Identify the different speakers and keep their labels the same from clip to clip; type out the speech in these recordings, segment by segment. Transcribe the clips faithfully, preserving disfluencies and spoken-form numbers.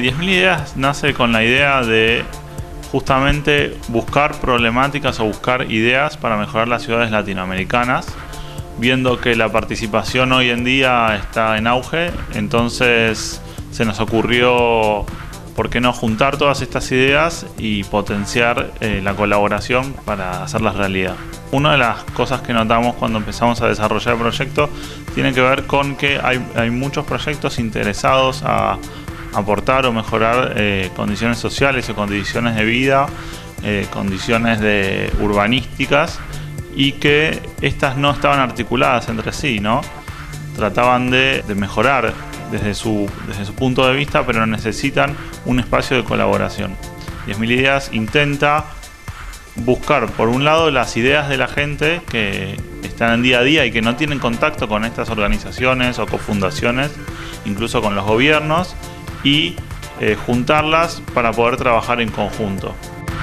Speaker 1: diez mil ideas nace con la idea de justamente buscar problemáticas o buscar ideas para mejorar las ciudades latinoamericanas, viendo que la participación hoy en día está en auge. Entonces se nos ocurrió, ¿por qué no juntar todas estas ideas y potenciar eh, la colaboración para hacerlas realidad? Una de las cosas que notamos cuando empezamos a desarrollar el proyecto tiene que ver con que hay, hay muchos proyectos interesados a aportar o mejorar eh, condiciones sociales o condiciones de vida, eh, condiciones de urbanísticas, y que estas no estaban articuladas entre sí, ¿no? Trataban de, de mejorar desde su, desde su punto de vista, pero necesitan un espacio de colaboración. diez mil ideas intenta buscar, por un lado, las ideas de la gente que están en día a día y que no tienen contacto con estas organizaciones o cofundaciones, incluso con los gobiernos, y eh, juntarlas para poder trabajar en conjunto.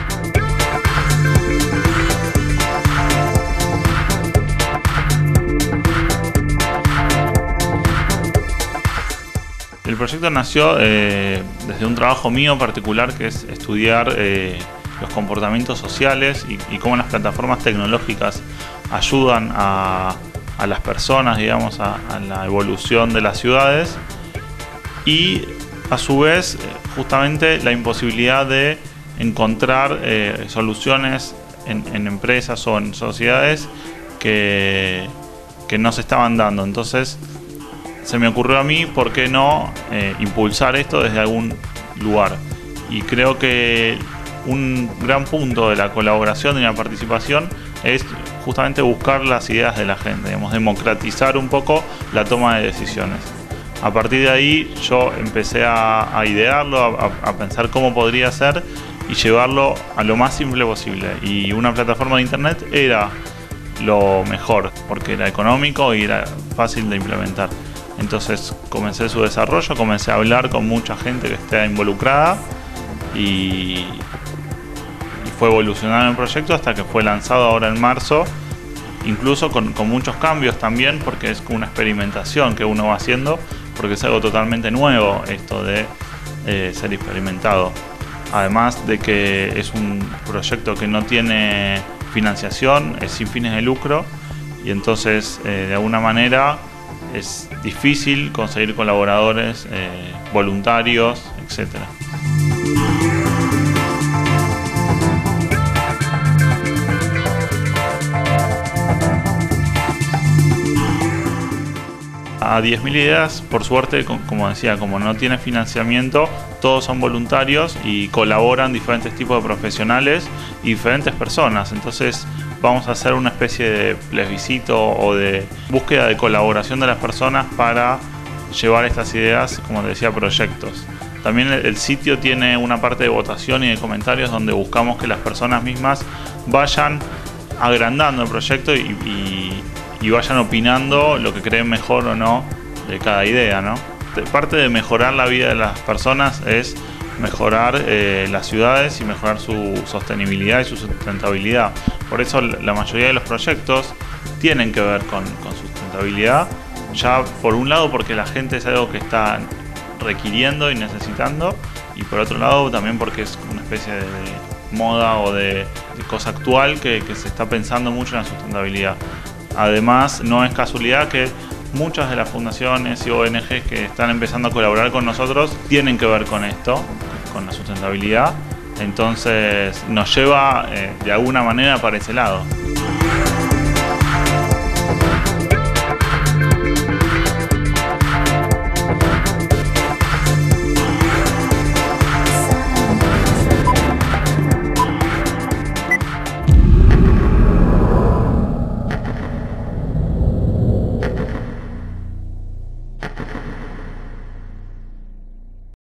Speaker 1: El proyecto nació eh, desde un trabajo mío particular, que es estudiar eh, los comportamientos sociales y, y cómo las plataformas tecnológicas ayudan a, a las personas, digamos, a, a la evolución de las ciudades, y a su vez justamente la imposibilidad de encontrar eh, soluciones en, en empresas o en sociedades que, que no se estaban dando. Entonces se me ocurrió a mí, ¿por qué no eh, impulsar esto desde algún lugar? Y creo que un gran punto de la colaboración y la participación es justamente buscar las ideas de la gente, digamos, democratizar un poco la toma de decisiones. A partir de ahí yo empecé a, a idearlo, a, a pensar cómo podría ser y llevarlo a lo más simple posible. Y una plataforma de internet era lo mejor, porque era económico y era fácil de implementar. Entonces comencé su desarrollo, comencé a hablar con mucha gente que esté involucrada y, y fue evolucionando el proyecto hasta que fue lanzado ahora en marzo, incluso con, con muchos cambios también, porque es una experimentación que uno va haciendo, porque es algo totalmente nuevo esto de eh, ser experimentado. Además de que es un proyecto que no tiene financiación, es sin fines de lucro, y entonces eh, de alguna manera es difícil conseguir colaboradores, eh, voluntarios, etcétera. A diez mil ideas, por suerte, como decía, como no tiene financiamiento, todos son voluntarios y colaboran diferentes tipos de profesionales y diferentes personas. Entonces vamos a hacer una especie de plebiscito o de búsqueda de colaboración de las personas para llevar estas ideas, como te decía, a proyectos. También el sitio tiene una parte de votación y de comentarios donde buscamos que las personas mismas vayan agrandando el proyecto y, y, y vayan opinando lo que creen mejor o no de cada idea, ¿no? Parte de mejorar la vida de las personas es mejorar eh, las ciudades y mejorar su sostenibilidad y su sustentabilidad. Por eso la mayoría de los proyectos tienen que ver con, con sustentabilidad, ya por un lado porque la gente es algo que está requiriendo y necesitando, y por otro lado también porque es una especie de moda o de, de cosa actual que, que se está pensando mucho en la sustentabilidad. Además, no es casualidad que muchas de las fundaciones y O N Ges que están empezando a colaborar con nosotros tienen que ver con esto, con la sustentabilidad. Entonces nos lleva eh, de alguna manera para ese lado.